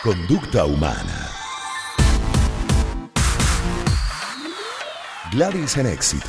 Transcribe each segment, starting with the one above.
Conducta humana. Gladys en éxito.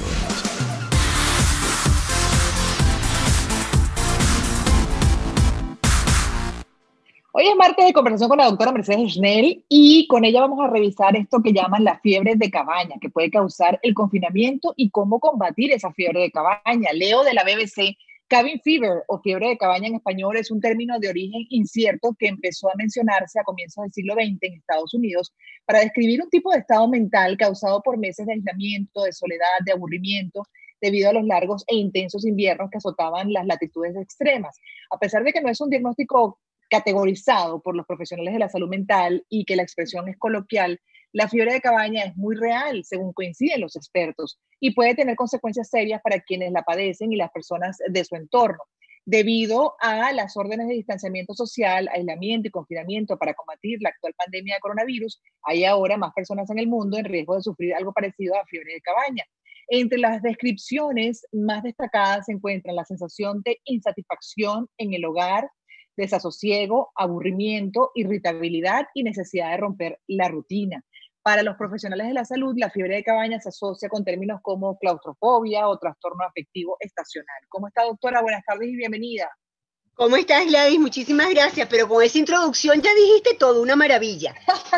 Hoy es martes de conversación con la doctora Mercedes Schnell y con ella vamos a revisar esto que llaman la fiebre de cabaña, que puede causar el confinamiento y cómo combatir esa fiebre de cabaña. Leo de la BBC, cabin fever o fiebre de cabaña en español es un término de origen incierto que empezó a mencionarse a comienzos del siglo XX en Estados Unidos para describir un tipo de estado mental causado por meses de aislamiento, de soledad, de aburrimiento, debido a los largos e intensos inviernos que azotaban las latitudes extremas. A pesar de que no es un diagnóstico categorizado por los profesionales de la salud mental y que la expresión es coloquial, la fiebre de cabaña es muy real, según coinciden los expertos, y puede tener consecuencias serias para quienes la padecen y las personas de su entorno. Debido a las órdenes de distanciamiento social, aislamiento y confinamiento para combatir la actual pandemia de coronavirus, hay ahora más personas en el mundo en riesgo de sufrir algo parecido a fiebre de cabaña. Entre las descripciones más destacadas se encuentran la sensación de insatisfacción en el hogar, desasosiego, aburrimiento, irritabilidad y necesidad de romper la rutina. Para los profesionales de la salud, la fiebre de cabaña se asocia con términos como claustrofobia o trastorno afectivo estacional. ¿Cómo está, doctora? Buenas tardes y bienvenida. ¿Cómo estás, Gladys? Muchísimas gracias, pero con esa introducción ya dijiste todo, una maravilla.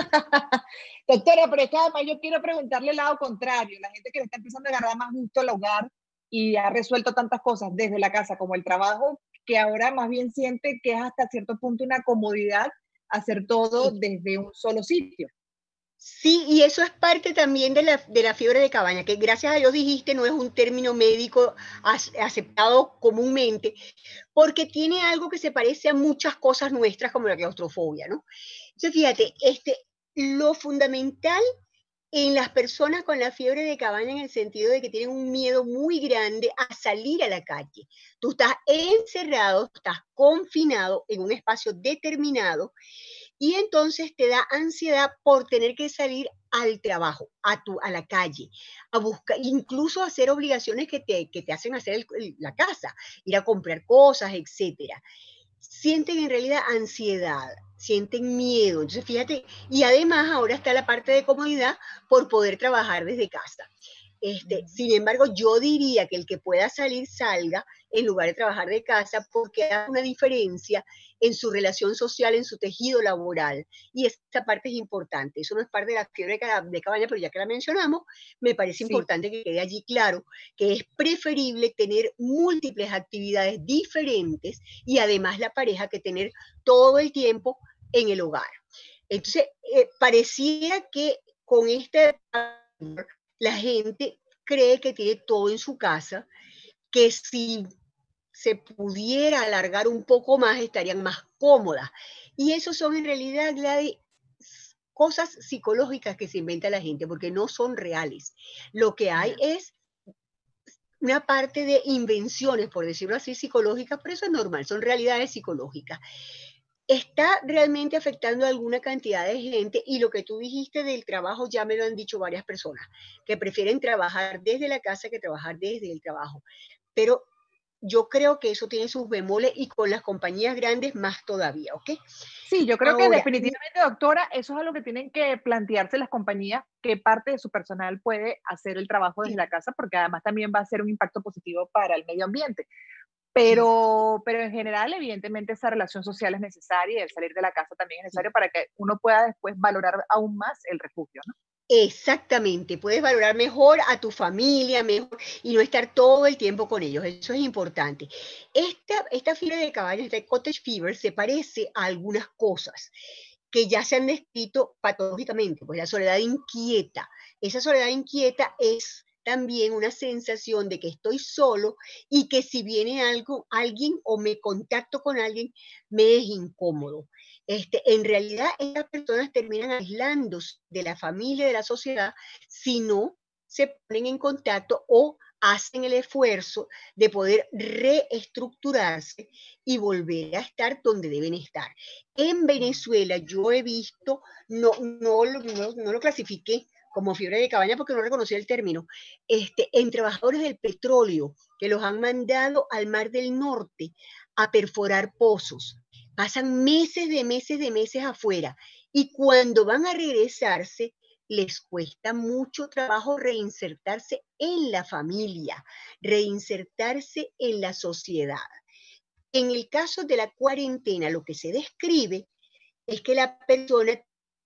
Doctora, pero es que además yo quiero preguntarle el lado contrario, la gente que le está empezando a agarrar más gusto al hogar y ha resuelto tantas cosas desde la casa como el trabajo, que ahora más bien siente que es hasta cierto punto una comodidad hacer todo desde un solo sitio. Sí, y eso es parte también de la fiebre de cabaña, que gracias a Dios dijiste no es un término médico aceptado comúnmente, porque tiene algo que se parece a muchas cosas nuestras como la claustrofobia, ¿no? Entonces, fíjate, lo fundamental en las personas con la fiebre de cabaña en el sentido de que tienen un miedo muy grande a salir a la calle. Tú estás encerrado, estás confinado en un espacio determinado y entonces te da ansiedad por tener que salir al trabajo, a la calle, a buscar, incluso a hacer obligaciones que te hacen hacer la casa, ir a comprar cosas, etcétera. Sienten en realidad ansiedad, sienten miedo. Entonces, fíjate, y además ahora está la parte de comodidad por poder trabajar desde casa. Sin embargo, yo diría que el que pueda salir, salga en lugar de trabajar de casa porque hay una diferencia en su relación social, en su tejido laboral. Y esta parte es importante. Eso no es parte de la fiebre de cabaña, pero ya que la mencionamos, me parece importante que quede allí claro que es preferible tener múltiples actividades diferentes y además la pareja que tener todo el tiempo en el hogar. Entonces, pareciera que con la gente cree que tiene todo en su casa, que si se pudiera alargar un poco más estarían más cómodas. Y eso son en realidad, Gladys, cosas psicológicas que se inventa la gente, porque no son reales. Lo que hay es una parte de invenciones, por decirlo así, psicológicas, pero eso es normal, son realidades psicológicas. Está realmente afectando a alguna cantidad de gente y lo que tú dijiste del trabajo ya me lo han dicho varias personas, que prefieren trabajar desde la casa que trabajar desde el trabajo. Pero yo creo que eso tiene sus bemoles y con las compañías grandes más todavía, ¿ok? Sí, yo creo que definitivamente, doctora, eso es algo que tienen que plantearse las compañías, qué parte de su personal puede hacer el trabajo desde la casa, porque además también va a ser un impacto positivo para el medio ambiente. Pero en general, evidentemente, esa relación social es necesaria y el salir de la casa también es necesario para que uno pueda después valorar aún más el refugio, ¿no? Exactamente, puedes valorar mejor a tu familia, mejor, y no estar todo el tiempo con ellos, eso es importante. Esta fiebre de cabañas, esta cottage fever, se parece a algunas cosas que ya se han descrito patológicamente, pues la soledad inquieta. Esa soledad inquieta es también una sensación de que estoy solo y que si viene alguien o me contacto con alguien, me es incómodo. En realidad, estas personas terminan aislándose de la familia, de la sociedad, si no se ponen en contacto o hacen el esfuerzo de poder reestructurarse y volver a estar donde deben estar. En Venezuela yo he visto, no lo clasifiqué como fiebre de cabaña porque no reconocía el término, en trabajadores del petróleo que los han mandado al Mar del Norte a perforar pozos. Pasan meses de meses afuera Y cuando van a regresarse, les cuesta mucho trabajo reinsertarse en la familia, reinsertarse en la sociedad. En el caso de la cuarentena, lo que se describe es que la persona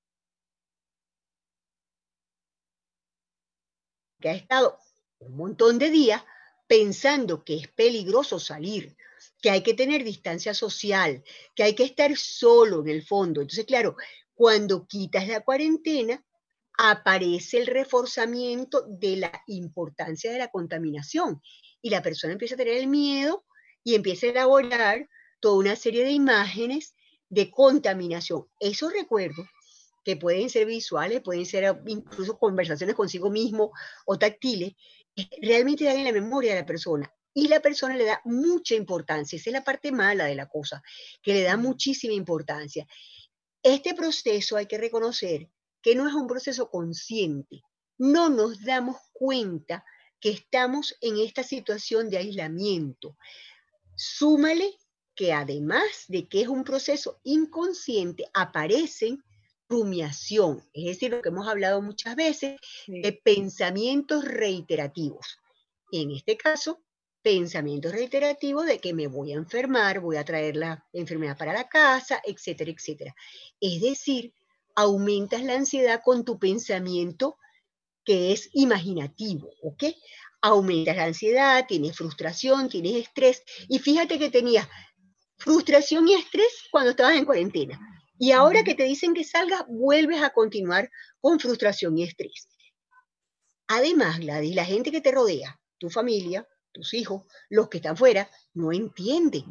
que ha estado un montón de días pensando que es peligroso salir, que hay que tener distancia social, que hay que estar solo en el fondo. Entonces, claro, cuando quitas la cuarentena, aparece el reforzamiento de la importancia de la contaminación y la persona empieza a tener el miedo y empieza a elaborar toda una serie de imágenes de contaminación. Esos recuerdos, que pueden ser visuales, pueden ser incluso conversaciones consigo mismo o táctiles, realmente dan en la memoria de la persona. Y la persona le da mucha importancia. Esa es la parte mala de la cosa, que le da muchísima importancia. Este proceso hay que reconocer que no es un proceso consciente. No nos damos cuenta que estamos en esta situación de aislamiento. Súmale que además de que es un proceso inconsciente, aparecen rumiación, es decir, lo que hemos hablado muchas veces, de pensamientos reiterativos. En este caso, pensamientos reiterativos de que me voy a enfermar, voy a traer la enfermedad para la casa, etcétera, etcétera. Es decir, aumentas la ansiedad con tu pensamiento que es imaginativo, ¿ok? Aumentas la ansiedad, tienes frustración, tienes estrés, y fíjate que tenías frustración y estrés cuando estabas en cuarentena. Y ahora que te dicen que salgas, vuelves a continuar con frustración y estrés. Además, Gladys, la gente que te rodea, tu familia, tus hijos, los que están fuera, no entienden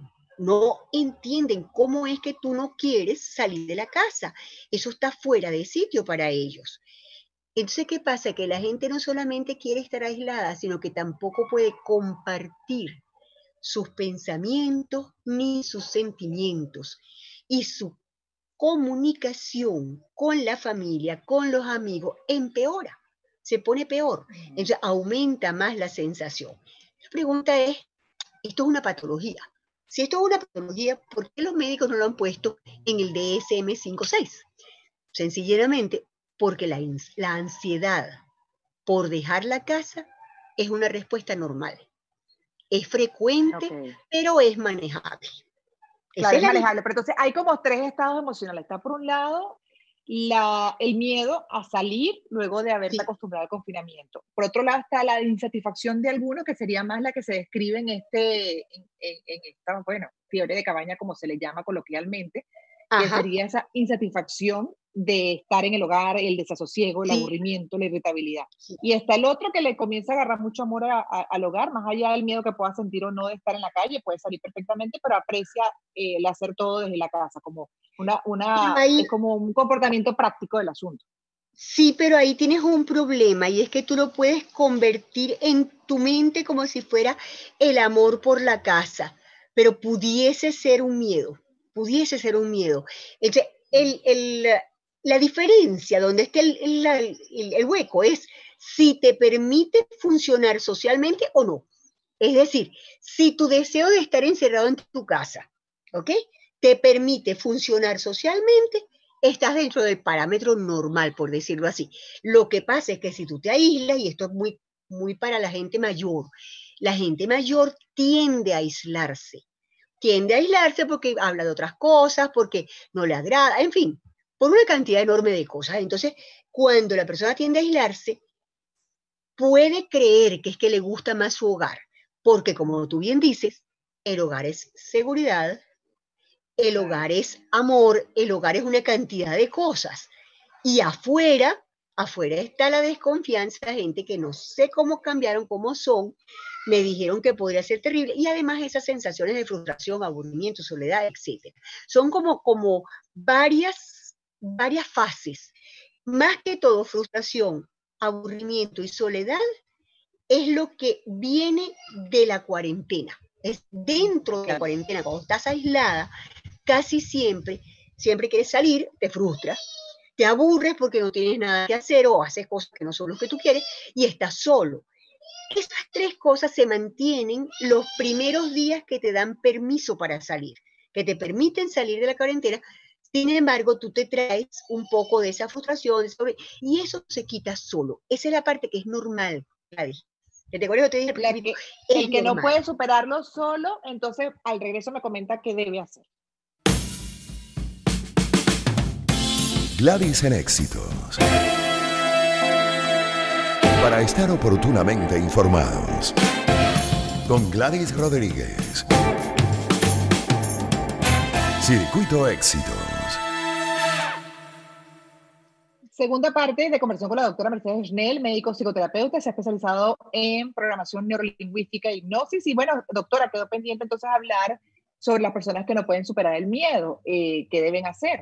cómo es que tú no quieres salir de la casa. Eso está fuera de sitio para ellos. Entonces, ¿qué pasa? Que la gente no solamente quiere estar aislada, sino que tampoco puede compartir sus pensamientos ni sus sentimientos. Y su comunicación con la familia, con los amigos, empeora, se pone peor. Entonces aumenta más la sensación. La pregunta es, ¿esto es una patología? Si esto es una patología, ¿por qué los médicos no lo han puesto en el DSM-5/6? Sencillamente porque la ansiedad por dejar la casa es una respuesta normal. Es frecuente, pero es manejable. Claro, es manejable, pero entonces hay como tres estados emocionales. Está por un lado el miedo a salir luego de haberte acostumbrado al confinamiento. Por otro lado está la insatisfacción de algunos, que sería más la que se describe en esta, bueno, fiebre de cabaña, como se le llama coloquialmente, que sería esa insatisfacción de estar en el hogar, el desasosiego, el aburrimiento, la irritabilidad. Y está el otro que le comienza a agarrar mucho amor al hogar, más allá del miedo que pueda sentir o no de estar en la calle, puede salir perfectamente, pero aprecia el hacer todo desde la casa, como es como un comportamiento práctico del asunto. Sí, pero ahí tienes un problema, y es que tú lo puedes convertir en tu mente como si fuera el amor por la casa, pero pudiese ser un miedo. Entonces, la diferencia donde está el hueco es si te permite funcionar socialmente o no. Es decir, si tu deseo de estar encerrado en tu casa, ¿ok?, te permite funcionar socialmente, estás dentro del parámetro normal, por decirlo así. Lo que pasa es que si tú te aíslas, y esto es muy, muy para la gente mayor tiende a aislarse. Tiende a aislarse porque habla de otras cosas, porque no le agrada, en fin, por una cantidad enorme de cosas. Entonces, cuando la persona tiende a aislarse, puede creer que es que le gusta más su hogar, porque como tú bien dices, el hogar es seguridad, el hogar es amor, el hogar es una cantidad de cosas. Y afuera está la desconfianza, gente que no sé cómo cambiaron, cómo son, me dijeron que podría ser terrible, y además esas sensaciones de frustración, aburrimiento, soledad, etc. Son como varias fases. Más que todo, frustración, aburrimiento y soledad es lo que viene de la cuarentena. Es dentro de la cuarentena, cuando estás aislada, casi siempre quieres salir, te frustras, te aburres porque no tienes nada que hacer o haces cosas que no son lo que tú quieres y estás solo. Esas tres cosas se mantienen los primeros días que te dan permiso para salir, que te permiten salir de la cuarentena, Sin embargo, tú te traes un poco de esa frustración, y eso se quita solo. Esa es la parte que es normal, Gladys. ¿Te acuerdas que te dije al principio? El que no puede superarlo solo, entonces al regreso me comenta qué debe hacer. Gladys en Éxitos. Para estar oportunamente informados. Con Gladys Rodríguez. Circuito Éxitos. Segunda parte de conversación con la doctora Mercedes Schnell, médico psicoterapeuta, se ha especializado en programación neurolingüística y hipnosis. Y bueno, doctora, quedó pendiente entonces hablar sobre las personas que no pueden superar el miedo, ¿qué deben hacer?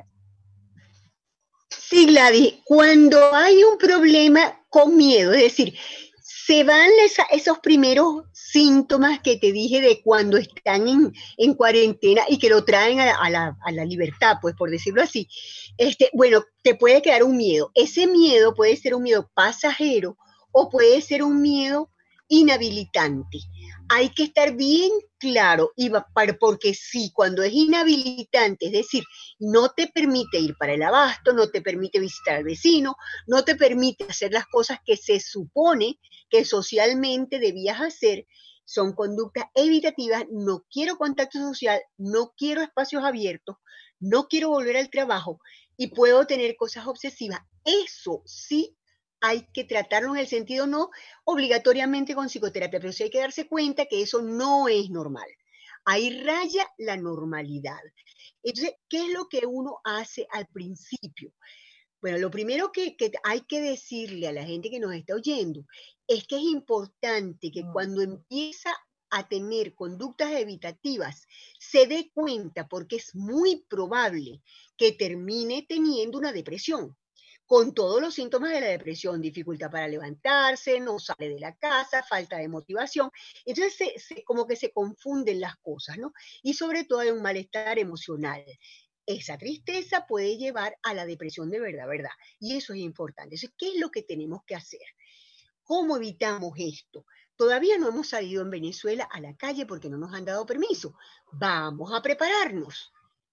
Sí, Gladys, cuando hay un problema con miedo, es decir, se van esos primeros síntomas que te dije de cuando están en cuarentena y que lo traen a la libertad, pues por decirlo así. Bueno, te puede quedar un miedo. Ese miedo puede ser un miedo pasajero o puede ser un miedo inhabilitante. Hay que estar bien claro, porque sí, cuando es inhabilitante, es decir, no te permite ir para el abasto, no te permite visitar al vecino, no te permite hacer las cosas que se supone que socialmente debías hacer, son conductas evitativas, no quiero contacto social, no quiero espacios abiertos, no quiero volver al trabajo y puedo tener cosas obsesivas. Eso sí hay que tratarlo en el sentido no obligatoriamente con psicoterapia, pero sí hay que darse cuenta que eso no es normal. Ahí raya la normalidad. Entonces, ¿qué es lo que uno hace al principio? Bueno, lo primero que hay que decirle a la gente que nos está oyendo es que es importante que cuando empieza a tener conductas evitativas, se dé cuenta, porque es muy probable que termine teniendo una depresión, con todos los síntomas de la depresión: dificultad para levantarse, no sale de la casa, falta de motivación. Entonces, como que se confunden las cosas, ¿no? Y sobre todo hay un malestar emocional. Esa tristeza puede llevar a la depresión de verdad, ¿verdad? Y eso es importante. Entonces, ¿qué es lo que tenemos que hacer? ¿Cómo evitamos esto? Todavía no hemos salido en Venezuela a la calle porque no nos han dado permiso. Vamos a prepararnos.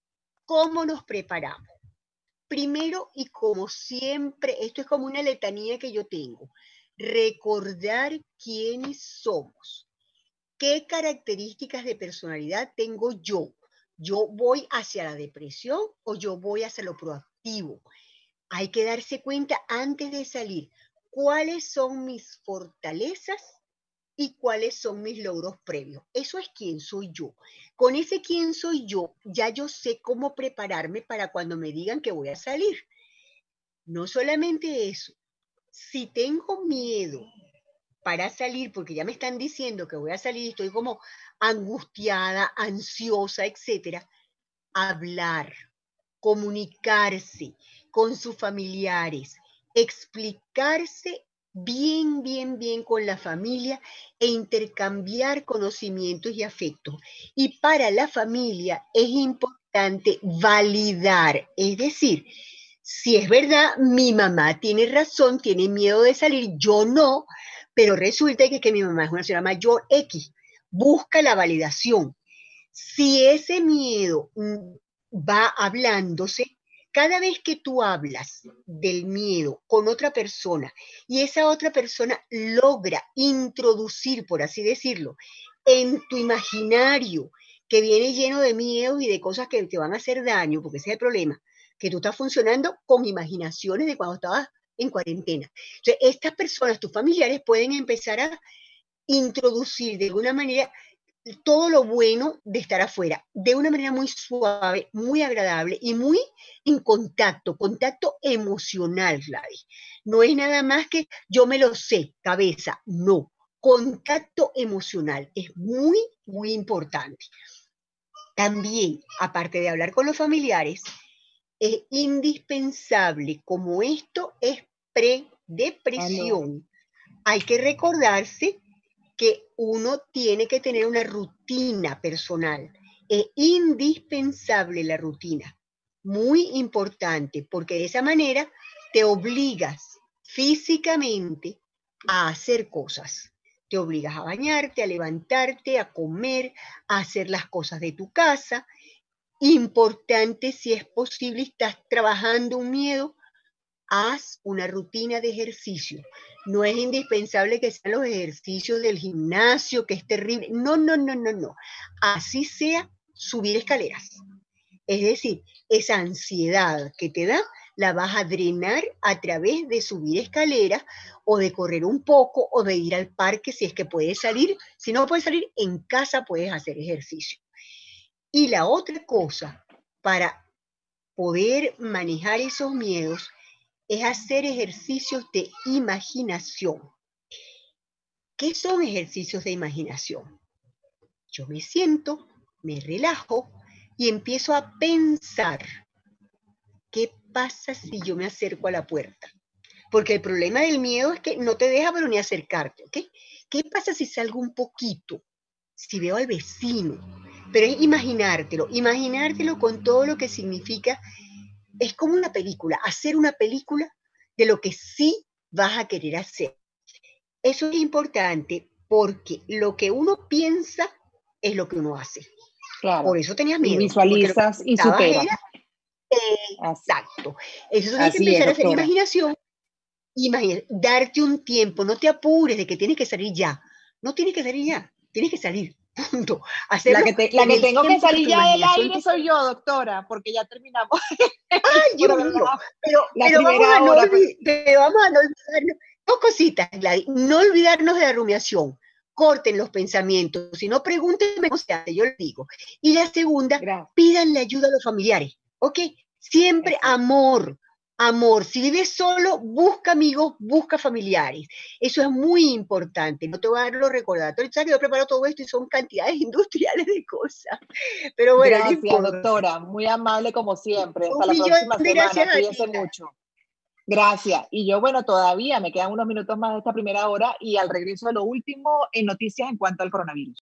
¿Cómo nos preparamos? Primero, y como siempre, esto es como una letanía que yo tengo: recordar quiénes somos. ¿Qué características de personalidad tengo yo? ¿Yo voy hacia la depresión o yo voy hacia lo proactivo? Hay que darse cuenta antes de salir cuáles son mis fortalezas y cuáles son mis logros previos. Eso es quién soy yo. Con ese quién soy yo, ya yo sé cómo prepararme para cuando me digan que voy a salir. No solamente eso, si tengo miedo para salir, porque ya me están diciendo que voy a salir, estoy como angustiada, ansiosa, etcétera, hablar, comunicarse con sus familiares, explicarse bien con la familia e intercambiar conocimientos y afectos. Y para la familia es importante validar, es decir, si es verdad, mi mamá tiene razón, tiene miedo de salir, yo no, pero resulta que mi mamá es una señora mayor X, busca la validación. Si ese miedo va hablándose, cada vez que tú hablas del miedo con otra persona y esa otra persona logra introducir, por así decirlo, en tu imaginario, que viene lleno de miedo y de cosas que te van a hacer daño, porque ese es el problema, que tú estás funcionando con imaginaciones de cuando estabas en cuarentena. Entonces, estas personas, tus familiares, pueden empezar a introducir de alguna manera todo lo bueno de estar afuera, de una manera muy suave, muy agradable y muy en contacto emocional, Gladys. No es nada más que yo me lo sé, cabeza, no. Contacto emocional es muy importante. También, aparte de hablar con los familiares, es indispensable, como esto es predepresión, hay que recordarse que uno tiene que tener una rutina personal. Es indispensable la rutina, muy importante, porque de esa manera te obligas físicamente a hacer cosas. Te obligas a bañarte, a levantarte, a comer, a hacer las cosas de tu casa. Importante, si es posible, estás trabajando un miedo, haz una rutina de ejercicio. No es indispensable que sean los ejercicios del gimnasio, que es terrible. No, no, no, no, no. Así sea subir escaleras. Es decir, esa ansiedad que te da, la vas a drenar a través de subir escaleras o de correr un poco o de ir al parque si es que puedes salir. Si no puedes salir, en casa puedes hacer ejercicio. Y la otra cosa, para poder manejar esos miedos, es hacer ejercicios de imaginación. ¿Qué son ejercicios de imaginación? Yo me siento, me relajo y empiezo a pensar, ¿qué pasa si yo me acerco a la puerta? Porque el problema del miedo es que no te deja pero ni acercarte, ¿ok? ¿Qué pasa si salgo un poquito? Si veo al vecino. Pero es imaginártelo con todo lo que significa. Es como una película, hacer una película de lo que sí vas a querer hacer. Eso es importante porque lo que uno piensa es lo que uno hace. Claro. Por eso tenías miedo. Y visualizas y superas. Exacto. Eso tienes que empezar a hacer imaginación. Darte un tiempo, no te apures de que tienes que salir ya. No tienes que salir ya, tienes que salir. Punto. La que tengo que salir ya del aire soy yo, doctora, porque ya terminamos. Ay, Dios mío. Pero vamos a no olvidarnos. Dos cositas, Gladys. No olvidarnos de la rumiación. Corten los pensamientos. Si no, pregúntenme cómo se hace, yo les digo. Y la segunda, pídanle ayuda a los familiares. ¿Ok? Siempre amor. Amor, si vives solo, busca amigos, busca familiares. Eso es muy importante. No te voy a dar los recordatorios. Sabes que yo preparo todo esto y son cantidades industriales de cosas. Pero bueno, gracias, doctora. Muy amable como siempre. Hasta la próxima semana. Cuídense mucho. Gracias. Y yo, bueno, todavía me quedan unos minutos más de esta primera hora y al regreso de lo último en noticias en cuanto al coronavirus.